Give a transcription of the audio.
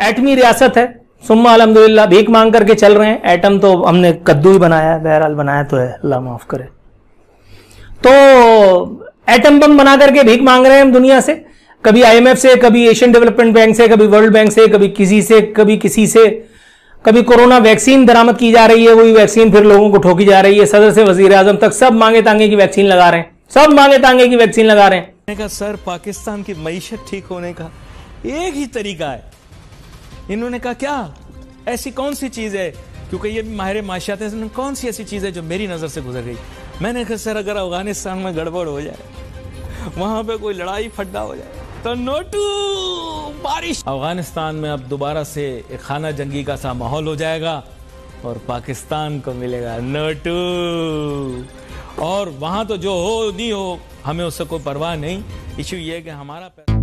एटमी रियासत है, सुम्मा अल्हम्दुलिल्लाह, भीख मांग करके चल रहे हैं। एटम तो हमने कद्दू ही बनाया है, बहरहाल बनाया तो है, अल्लाह माफ करे। तो एटम बम बना करके भीख मांग रहे हैं हम दुनिया से, कभी आईएमएफ से, कभी एशियन डेवलपमेंट बैंक से, कभी वर्ल्ड बैंक से, कभी किसी से, कभी किसी से। कभी कोरोना वैक्सीन बरामद की जा रही है, वही वैक्सीन फिर लोगों को ठोकी जा रही है। सदर से वजीर आजम तक सब मांगे तांगे की वैक्सीन लगा रहे हैं, सब मांगे तांगे की वैक्सीन लगा रहे हैं। मैंने कहा सर, पाकिस्तान की मईशत ठीक होने का एक ही तरीका है। इन्होंने कहा क्या, ऐसी कौन सी चीज है, क्योंकि ये माहिर माशियात है, कौन सी ऐसी चीज है जो मेरी नजर से गुजर गई। मैंने कहा सर, अगर अफगानिस्तान में गड़बड़ हो जाए, वहां पे कोई लड़ाई फड्डा हो जाए, तो नोटू बारिश। अफगानिस्तान में अब दोबारा से एक खाना जंगी का सा माहौल हो जाएगा और पाकिस्तान को मिलेगा नोटू। और वहां तो जो हो नहीं हो, हमें उससे कोई परवाह नहीं। इशू ये है कि हमारा